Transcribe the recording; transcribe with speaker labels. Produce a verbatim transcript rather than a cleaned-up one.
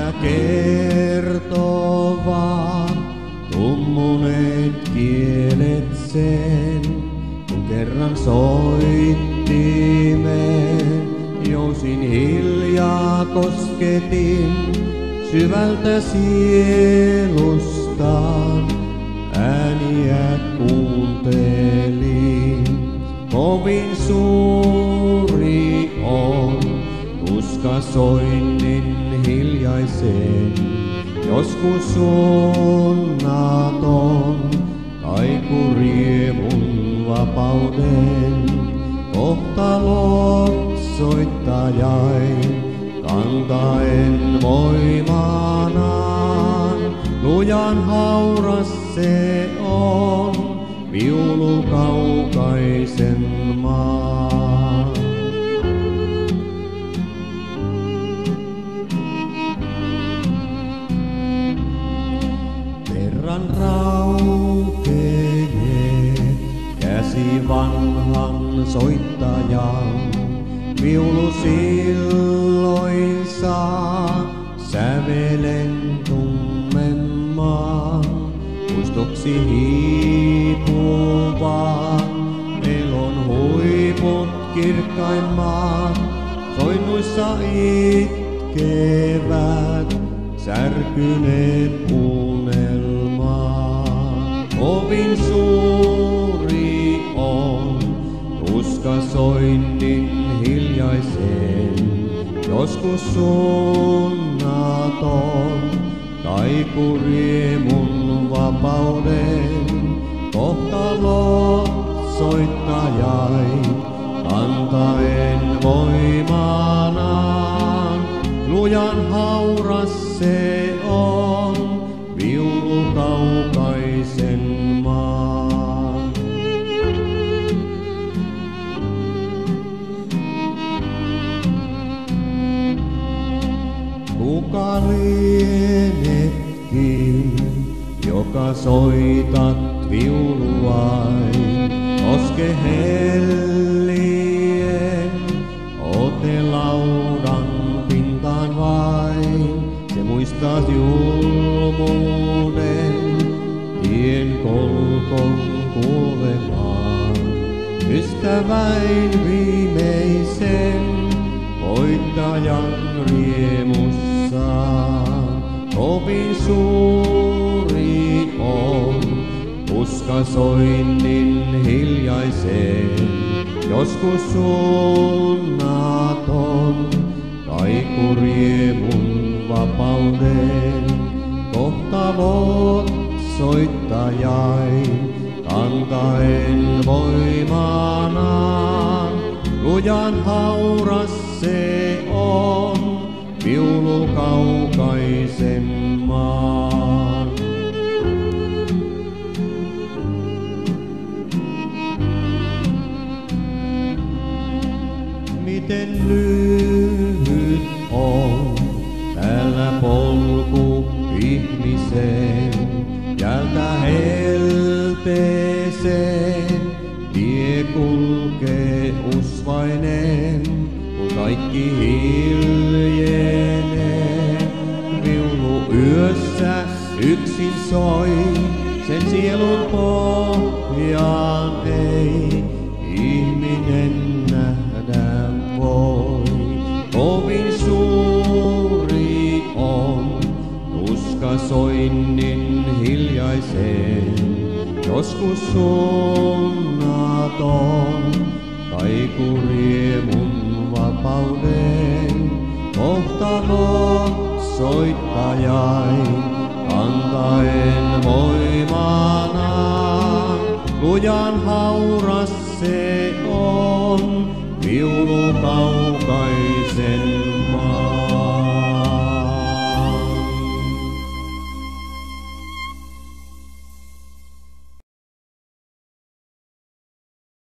Speaker 1: Tästä kertovat tummuneet kielet sen, kun kerran soittimeen jousin hiljaa kosketin syvältä sielustaan. Ääniä kuuntelin, kovin suuri on tuska soinnin hiljaisen, joskus sunnaton kaikuriemun vapauden. Kohtalot soittajain kantaen voimanaan, lujan hauras se on viulu kaukaisen maan. Kerran raukeee käsi vanhan soittajan, viulu silloin saa sävelen tummemman, muistoksi hiipuvan pelon huiput kirkkaimmat, soinnuissa itkevät särkyneet unelmat. Kovin suuri on tuska soinnin hiljaisen, joskus sunnaton kaikuriemun vapauden. Kohtalot soittajain kantaen voimanaan, lujan hauras se on viulu kaukaisen maan. Kuka lienetkin, joka soitat viuluain, koske hellien, ote laudan pintaan vain. Se muistat julmuuden, tien kolkon kuulemaan, ystäväin viimeisen voittajan riemussa. Kovin suuri on tuska soinnin hiljaisen, joskus sunnaton kaikuriemun vapauden. Kohtalot soittajain kantaen voimanaan, lujan hauras se on viulu kaukaisen maan. Miten lyhyt on täällä polku ihmisen, jäältä helteeseen tie kulkee usvainen, kun kaikki hiljenee. Viulu yössä yksin soi, sen sielun pohjaan ei ihminen nähdä voi. Kovin suuri on tuska soinnin hiljaisen, joskus sunnaton kaikuriemun vapauden. Kohtalot soittajain kantaen voimanaan, lujan hauras se on viulu kaukaisen